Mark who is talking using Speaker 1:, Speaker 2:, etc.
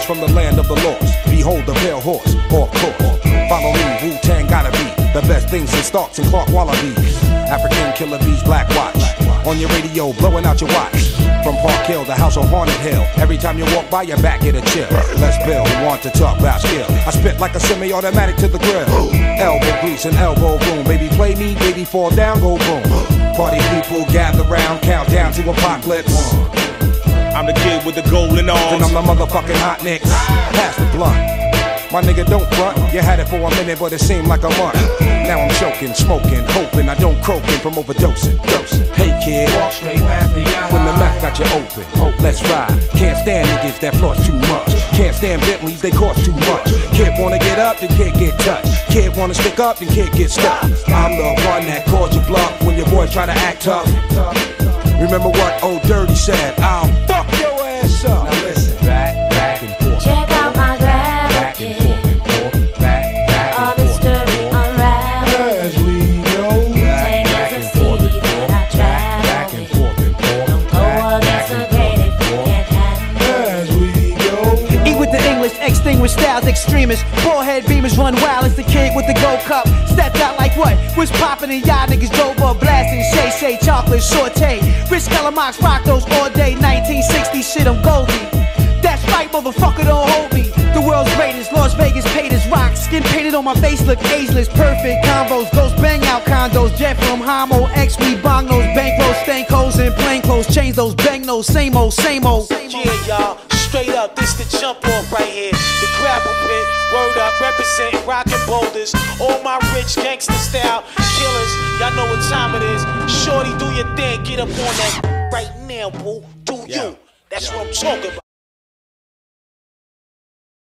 Speaker 1: lost from the land of the lost. Behold the pale horse, off course. Follow me, Wu-Tang gotta be the best things in Starks and Clark Wallabies. African killer bees, black watch. On your radio, blowing out your watch. From Park Hill to House on Haunted Hill. Every time you walk by, your back get a chill. Let's Bill, who want to talk about skill. I spit like a semi-automatic to the grill. Elbow grease and elbow room. Baby play me, baby fall down, go boom. Party people gather round, count down to apocalypse.
Speaker 2: I'm the kid with the golden arms.
Speaker 1: And I'm the motherfucking hot nicks. Pass the blunt. My nigga, don't front. You had it for a minute, but it seemed like a month. Now I'm choking, smoking, hoping I don't croaking from overdosing. Hey kid, when the mouth got you open, let's ride. Can't stand niggas that floss too much. Can't stand Bentleys, they cost too much. Kid wanna get up, then kid get touched. Kid wanna stick up, then kid get stuck. I'm the one that calls you bluff when your boys try to act tough. Remember what old Dirty said, I'll fuck your ass up. Now listen, back and forth.
Speaker 3: Check out my gravity. All this story unraveled.
Speaker 1: As we go,
Speaker 3: Take us a city that I traveled with. Don't go against the grain if you can't handle it.
Speaker 1: as we go.
Speaker 4: Eat with the English, extinguished styles, extremists. Bullhead beamers run wild as the kid with the gold cup. Stepped out like what? Was poppin' and y'all niggas drove up blasting. Shay, chocolate, saute. Rich Calamox rock those all day. 1960 shit, I'm Goldie. That's right, motherfucker, don't hold me. The world's greatest, Las Vegas paid as rock. Skin painted on my face, look ageless. Perfect combos, ghost bang out condos. Jet from Homo, X, we bong those bankrolls, stank hoes in plain clothes. Change those bang those, same old, same old.
Speaker 5: Yeah, y'all, straight up, this the jump off right here. The grapple pit, word up, representing rockin' boulders. All my rich gangster style killers, y'all know what time it is. Shorty, do your thing, get up on that right now, boo. Do you? That's what I'm talking about.